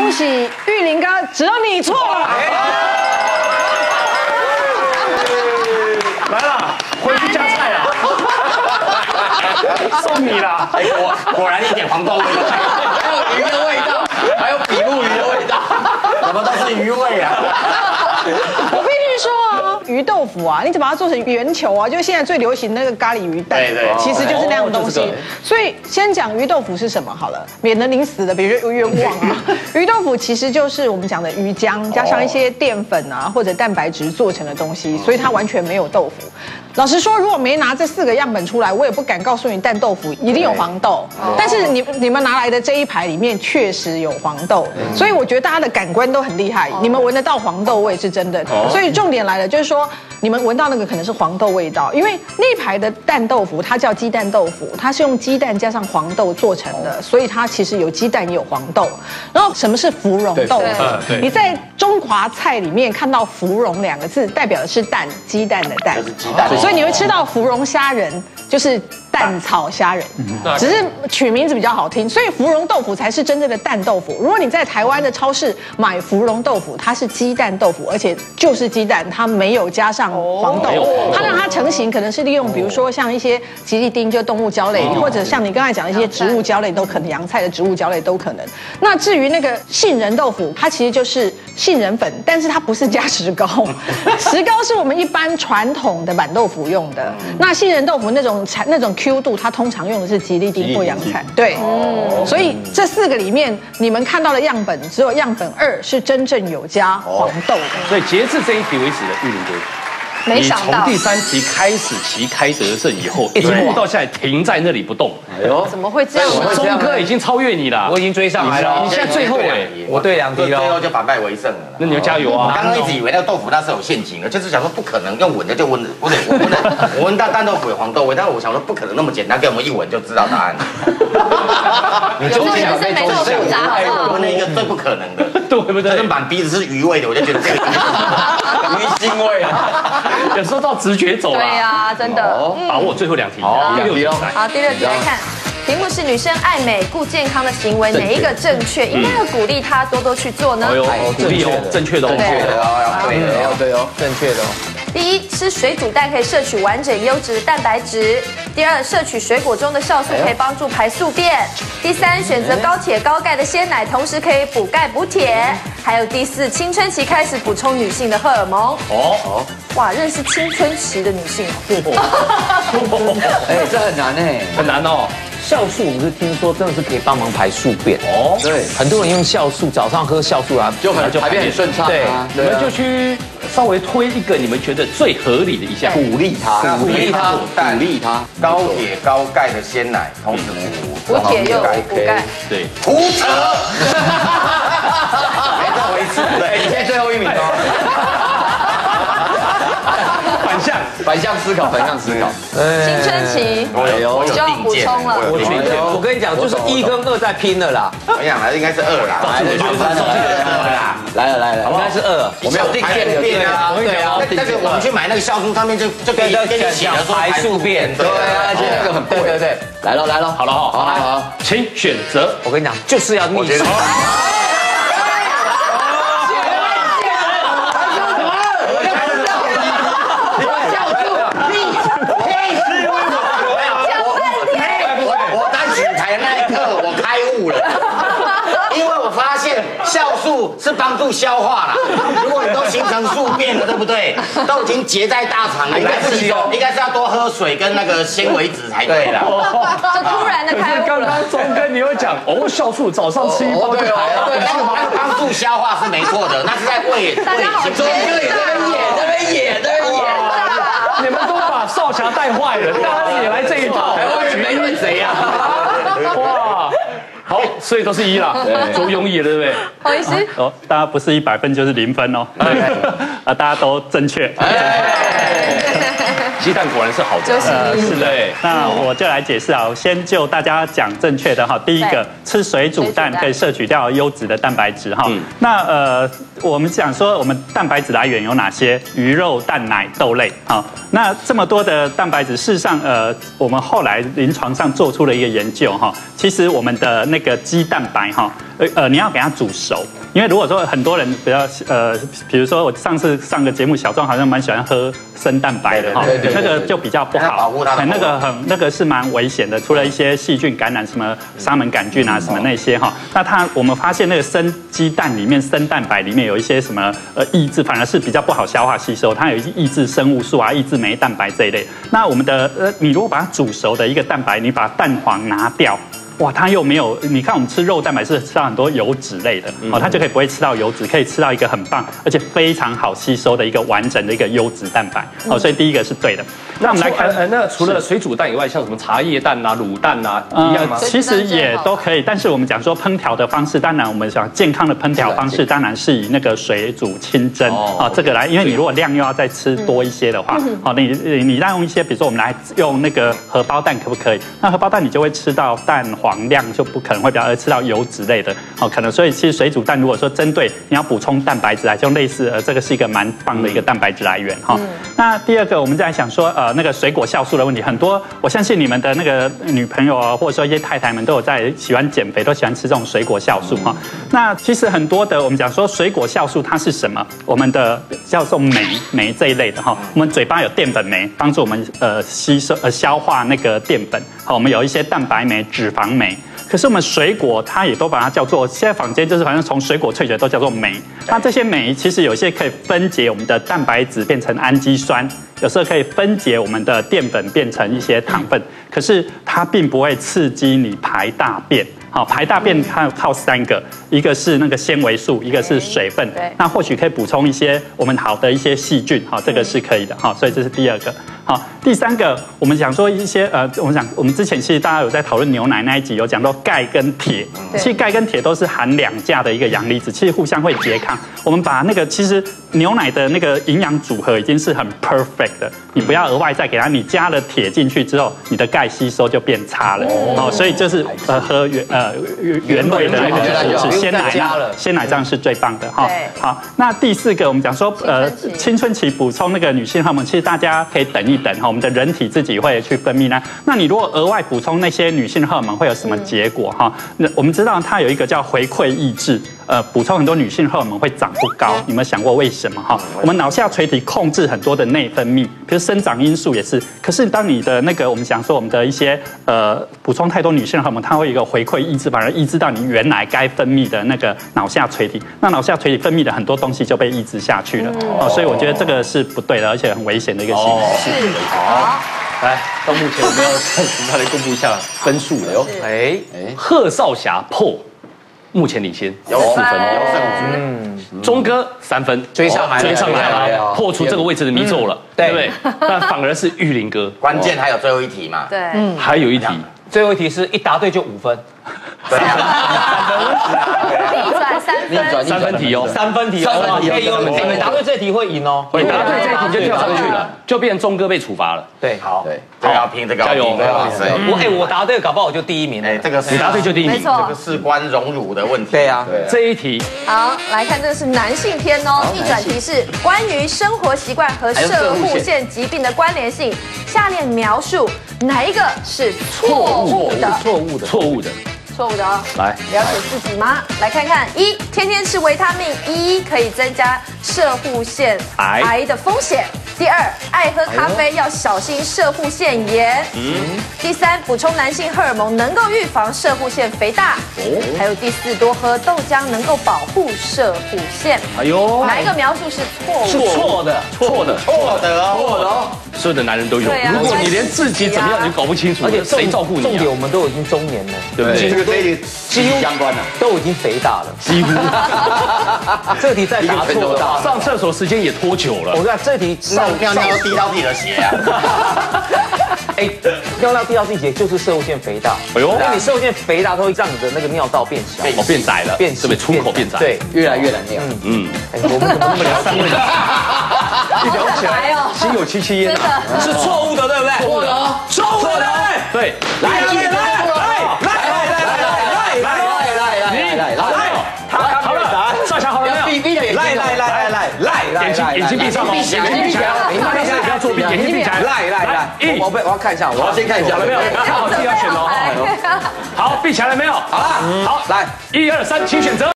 恭喜玉林哥，只有你错了。 来了，回去加菜了，送你了。 哎，果然一点黄豆味道，还有鱼的味道，还有比目鱼的味道，怎么都是鱼味啊？ 我必须说啊，鱼豆腐啊，你只把它做成圆球啊，就现在最流行那个咖喱鱼蛋， 对， 其实就是那样的东西。所以先讲鱼豆腐是什么好了，免得您死的比如冤枉啊。鱼豆腐其实就是我们讲的鱼浆加上一些淀粉啊或者蛋白质做成的东西，所以它完全没有豆腐。老实说，如果没拿这4个样本出来，我也不敢告诉你蛋豆腐一定有黄豆。但是你们拿来的这一排里面确实有黄豆，所以我觉得大家的感官都很厉害，你们闻得到黄豆味是真的。所以重点来了，就是说你们闻到那个可能是黄豆味道，因为那一排的蛋豆腐它叫鸡蛋豆腐，它是用鸡蛋加上黄豆做成的，所以它其实有鸡蛋也有黄豆。然后什么是芙蓉豆腐？你在中华菜里面看到芙蓉2个字，代表的是蛋，鸡蛋的蛋， 就是鸡蛋。 所以你会吃到芙蓉虾仁，就是蛋炒虾仁，只是取名字比较好听，所以芙蓉豆腐才是真正的蛋豆腐。如果你在台湾的超市买芙蓉豆腐，它是鸡蛋豆腐，而且就是鸡蛋，它没有加上黄豆，它让它成型可能是利用，比如说像一些吉利丁就动物胶类，或者像你刚才讲的一些植物胶类都可能，洋菜的植物胶类都可能。那至于那个杏仁豆腐，它其实就是杏仁粉，但是它不是加石膏，石膏是我们一般传统的板豆腐用的。那杏仁豆腐那种 Q 度，它通常用的是吉利丁或洋菜。对，所以这4个里面，你们看到的样本只有样本2是真正有加黄豆的。 所以截至这一题为止的玉林哥。 没想到， 你从第3题开始旗开得胜以后，一直到现在停在那里不动。 哎呦，怎么会这样？ 钟哥已经超越你了， 我已经追上来了。 你现在最后我对2题了， 最后就反败为胜了。 那你要加油啊！ 我刚刚一直以为那个豆腐那是有陷阱的，就是想说不可能用闻的就闻，我闻到蛋豆腐有黄豆味，但是我想说不可能那么简单，给我们一闻就知道答案。 你中间是没这么复杂，好不好？ 闻了一个最不可能的， 对不对？ 跟满鼻子是鱼味的，我就觉得这个鱼腥味啊。 有时候照直觉走了。 对呀，真的。 把握最后2题。 好，第6题喽。 好，第6题来看。题目是女生爱美顾健康的行为哪一个正确？应该要鼓励她多多去做呢？ 鼓励哦，正确的哦， 对哦，正确的哦。 第1，吃水煮蛋可以摄取完整优质的蛋白质。第2，摄取水果中的酵素可以帮助排宿便。第3，选择高铁高钙的鲜奶，同时可以补钙补铁。还有第4，青春期开始补充女性的荷尔蒙。哇，认识青春期的女性哎，这很难哎， 很难哦。 酵素我们是听说真的是可以帮忙排宿便哦，对，很多人用酵素，早上喝酵素啊，就排便很顺畅。对， 你们就去稍微推一个你们觉得最合理的一项， 鼓励他， 高铁高钙的鲜奶，同时补铁又补钙， 对， 胡扯。没这回事，对，你现在最后1名哦。 反向思考。 青春期就要补充了。 我跟你讲，就是1跟2在拼了啦。 我想还是应该是2啦。 来了，应该是2。我们有定便啊，对啊。 那个我们去买那个酵素，上面就跟你写的说排宿便。 对啊，而且那个很贵。对，来了， 好了哈，好，请选择。 我跟你讲，就是要逆势。 酵素是帮助消化啦，如果你都形成宿便了，对不对？都已经结在大肠了，应该是要多喝水跟那个纤维质才对啦。 就突然的开悟了。 刚刚钟哥你会讲酵素早上吃1包就好了， 对，帮助消化是没错的，那是在胃。 大家好， 钟哥也在那边演。 你们都把少侠带坏了，大家也来这一套， 台湾没问谁呀？ 哇！好，所以都是1啦，周庸义了，对不对？ 黄医师， 大家不是100分就是0分哦，大家都正确。 鸡蛋果然是好的， 是的。那我就来解释啊，我先就大家讲正确的哈。第一个，吃水煮蛋可以摄取掉优质的蛋白质哈。那我们讲说我们蛋白质来源有哪些？鱼肉、蛋奶、豆类。好，那这么多的蛋白质，事实上我们后来临床上做出了一个研究哈，其实我们的那个鸡蛋白哈，你要给它煮熟。因为如果说很多人比较比如说我上次上个节目，小庄好像蛮喜欢喝生蛋白的哈，那个就比较不好，那个是蛮危险的，除了一些细菌感染，什么沙门杆菌啊什么那些哈，那我们发现那个生鸡蛋里面生蛋白里面有一些什么抑制，反而是比较不好消化吸收，它有抑制生物素啊，抑制酶蛋白这一类。那我们的你如果把它煮熟的一个蛋白，你把蛋黄拿掉。哇，它又没有，你看我们吃肉蛋白是吃到很多油脂类的，它就可以不会吃到油脂，可以吃到一个很棒而且非常好吸收的一个完整的一个优质蛋白，所以第一个是对的。那我们来看， 那除了水煮蛋以外，像什么茶叶蛋啊、卤蛋啊，一样吗？ 其实也都可以，但是我们讲说烹调的方式，当然我们讲健康的烹调方式，当然是以那个水煮清蒸这个来，因为你如果量又要再吃多一些的话，你再用一些，比如说我们来用那个荷包蛋可不可以？那荷包蛋你就会吃到蛋黄量就不可能会比较吃到油脂类的，可能所以其实水煮蛋如果说针对你要补充蛋白质来，就类似这个是一个蛮棒的一个蛋白质来源哈。那第二个我们再想说那个水果酵素的问题，很多我相信你们的那个女朋友啊，或者说一些太太们都有在喜欢减肥，都喜欢吃这种水果酵素哈。那其实很多的我们讲说水果酵素它是什么？我们的叫做酶这一类的哈。我们嘴巴有淀粉酶，帮助我们吸收消化那个淀粉。好，我们有一些蛋白酶、脂肪酶。可是我们水果它也都把它叫做，现在坊间就是反正从水果萃取的都叫做酶。那这些酶其实有些可以分解我们的蛋白质变成氨基酸，有时候可以分解我们的淀粉变成一些糖分，可是它并不会刺激你排大便。好，排大便它靠3个，一个是那个纤维素，一个是水分。那或许可以补充一些我们好的一些细菌，好，这个是可以的。好，所以这是第2个。好，第3个，我们讲说一些我们之前其实大家有在讨论牛奶那一集有讲到钙跟铁，其实钙跟铁都是含2价的一个阳离子，其实互相会拮抗。我们把那个其实牛奶的那个营养组合已经是很 perfect 的，你不要额外再给它，你加了铁进去之后，你的钙吸收就变差了。哦，所以就是喝原味的那个是鲜奶，鲜奶这样是最棒的哈。好，那第4个我们讲说青春期补充那个女性荷尔蒙，其实大家可以等一等哈，我们的人体自己会去分泌呢。那你如果额外补充那些女性荷尔蒙，会有什么结果哈？那我们知道它有一个叫回馈抑制，补充很多女性荷尔蒙会长不高，你有没有想过为什么哈？我们脑下垂体控制很多的内分泌，比如生长因素也是。可是当你的那个我们讲说我们的一些补充太多女性荷尔蒙，它会有一个回馈抑制，反而抑制到你原来该分泌的那个脑下垂体，那脑下垂体分泌的很多东西就被抑制下去了。哦，所以我觉得这个是不对的，而且很危险的一个行为。 好，来到目前我们要来公布一下分数了哟。贺少侠破目前领先有4分，钟哥3分，追上来了，破除这个位置的迷咒了，对不对？那反而是玉林哥， 关键还有最后一题嘛？ 对， 还有一题， 最后一题是一答对就5分。 对啊 3分题哦 ，3分题哦，可以哦。你们答对这题会赢哦， 会答对这一题就跳上去了，就变成钟哥被处罚了。 对， 好，对，这个要拼，这个加油！ 我答对，搞不好我就第1名了。 这个你答对就第1名， 没错， 这个事关荣辱的问题。 对啊， 这一题好，来看这个是男性篇哦。逆转题是关于生活习惯和摄护腺疾病的关联性，下列描述哪一个是错误的？错误的哦，来了解自己吗？来看看1，天天吃维他命E可以增加摄护腺癌的风险。第2，爱喝咖啡要小心摄护腺炎。第3，补充男性荷尔蒙能够预防摄护腺肥大。还有第4，多喝豆浆能够保护摄护腺。哎呦，哪一个描述是错误？ 是错的哦。 所有的男人都有。如果你连自己怎么样你搞不清楚，而且谁照顾你？ 重点我们都已经中年了， 对不对？ 这个几乎相关了， 都已经肥大了，几乎。这题再答错， 上厕所时间也拖久了。 我看这题尿都滴到自己的鞋啊！ 尿滴到自己鞋就是摄护腺肥大。哎呦，因为你摄护腺肥大，会让你的那个尿道变小， 变窄了，是不是出口变窄？ 对， 越来越难尿。 我们怎么那么聊3位？ 一聊起来心有戚戚焉啊！ 是错误的，对不对？错的， 对，来，好了，少侠好了没有？ 来， 眼睛闭上哦，眼睛闭起来，大家不要作弊，眼睛闭起来。 来，我要看一下，我要先看一下， 好了没有？看好自己要选哦。好，闭起来了没有？ 好了， 好，来，1、2、3，请选择。